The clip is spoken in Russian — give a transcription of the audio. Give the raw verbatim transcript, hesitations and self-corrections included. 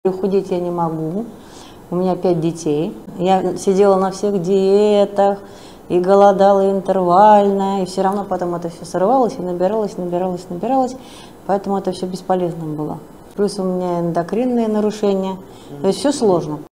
Худеть я не могу, у меня пять детей, я сидела на всех диетах, и голодала, и интервально, и все равно потом это все сорвалось, и набиралось, набиралось, набиралось, поэтому это все бесполезно было. Плюс у меня эндокринные нарушения, то есть все сложно.